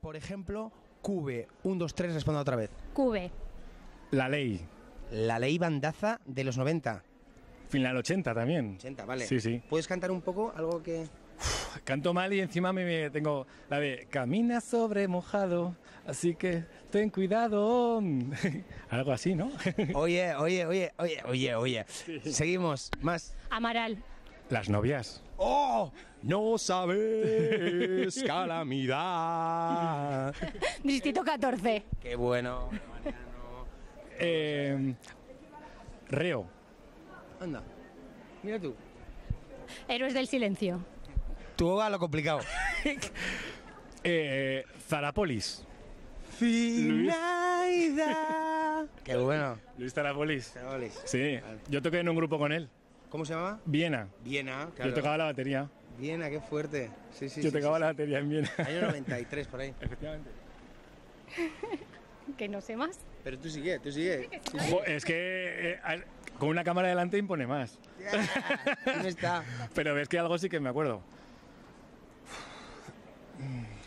Por ejemplo, Cube. 1, 2, 3, responda otra vez. Cube. La Ley. La Ley bandaza de los 90. Final 80 también. 80, vale. Sí, sí. ¿Puedes cantar un poco? Algo que... Canto mal y encima me tengo la de camina sobre mojado, así que ten cuidado. Algo así, ¿no? Oye. Seguimos. Más. Amaral. Las novias. ¡Oh! No sabes calamidad. Distrito 14. Qué bueno, Mariano. Reo. Anda. Mira tú. Héroes del silencio. Tú a lo complicado. Zarapolis. Finaida. Qué bueno. Luis Zarapolis. Zarapolis. Sí, yo toqué en un grupo con él. ¿Cómo se llamaba? Viena. Viena, claro. Yo tocaba la batería. Viena, qué fuerte. Sí, sí, Yo sí, tocaba sí, la batería en Viena. Año 93, por ahí. Efectivamente. Que no sé más. Pero tú sigue, tú sigue. Es que con una cámara delante impone más. ¿Dónde está? Pero ves que algo sí que me acuerdo.